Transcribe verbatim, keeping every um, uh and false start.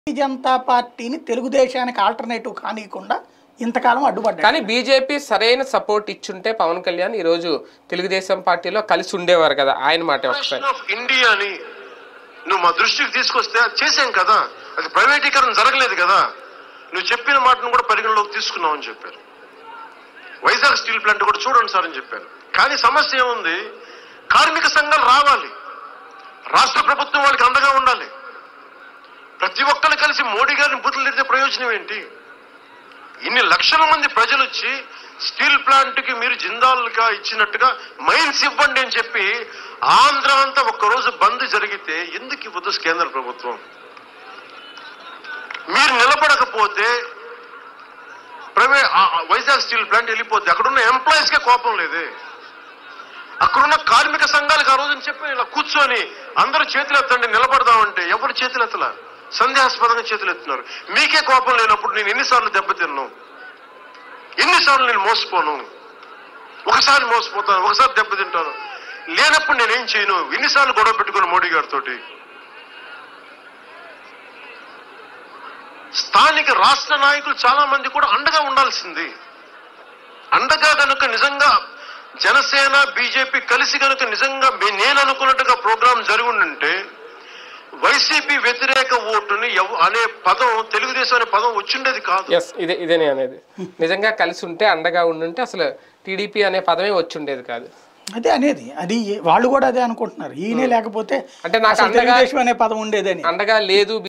జనతా పార్టీని తెలుగుదేశానికి ఆల్టర్నేటివ్ కానీయకుండా ఇంతకాలం అడ్డుపడ్డారు. కానీ బీజేపీ సరైన సపోర్ట్ ఇచ్చుంటే పవన్ కళ్యాణ్ ఈ రోజు తెలుగుదేశం పార్టీలో కలిసి ఉండేవారు కదా. ఆయన మాట ఒకసారి ఇండియాని నువ్వు మా దృష్టికి తీసుకొస్తే అది చేసాం కదా, అది ప్రైవేటీకరణ జరగలేదు కదా, నువ్వు చెప్పిన మాటను కూడా పరిగణలోకి తీసుకున్నావు అని చెప్పారు. వైజాగ్ స్టీల్ ప్లాంట్ కూడా చూడండి సార్ అని చెప్పారు. కానీ సమస్య ఏముంది, కార్మిక సంఘాలు రావాలి, రాష్ట్ర ప్రభుత్వం వాళ్ళకి అండగా ఉండాలి. ప్రతి ఒక్కరు కలిసి మోడీ గారిని బూతులు తిరిగితే ప్రయోజనం ఏంటి? ఇన్ని లక్షల మంది ప్రజలు వచ్చి స్టీల్ ప్లాంట్ కి మీరు జిందాల్గా ఇచ్చినట్టుగా మైన్స్ ఇవ్వండి అని చెప్పి ఆంధ్ర అంతా ఒక్కరోజు బంద్ జరిగితే ఎందుకు ఇవ్వదు కేంద్ర ప్రభుత్వం? మీరు నిలబడకపోతే ప్రైవేట్ వైజాగ్ స్టీల్ ప్లాంట్ వెళ్ళిపోతే అక్కడున్న ఎంప్లాయీస్ కే కోపం లేదే, అక్కడున్న కార్మిక సంఘాలకు ఆ రోజుని చెప్పి ఇలా కూర్చొని అందరూ చేతులు ఎత్తండి నిలబడదామంటే ఎవరు చేతులు ఎత్తలా, సందేహాస్పదంగా చేతులు ఎత్తున్నారు. మీకే కోపం లేనప్పుడు నేను ఎన్నిసార్లు దెబ్బతిన్నాను, ఎన్నిసార్లు నేను మోసపోను, ఒకసారి మోసపోతాను, ఒకసారి దెబ్బతింటాను. లేనప్పుడు నేనేం చేయను, ఎన్నిసార్లు గొడవ పెట్టుకుని మోడీ గారితో. స్థానిక రాష్ట్ర నాయకులు చాలా మంది కూడా అండగా ఉండాల్సింది. అండగా కనుక నిజంగా జనసేన బీజేపీ కలిసి కనుక నిజంగా నేను అనుకున్నట్టుగా ప్రోగ్రాం జరిగి ఉంటే వైసీపీ వ్యతిరేక ఓటుని అనే పదం, తెలుగుదేశం అనే పదం వచ్చిండేది కాదు. ఎస్ ఇదే ఇదే అనేది నిజంగా కలిసి ఉంటే అండగా ఉండుంటే అసలు టీడీపీ అనే పదమే వచ్చిండేది కాదు. అదే అనేది, అది వాళ్ళు కూడా అదే అనుకుంటున్నారు. ఈయనే లేకపోతే అంటే నాకు తెలుగుదేశం అనే పదం ఉండేదని అండగా లేదు.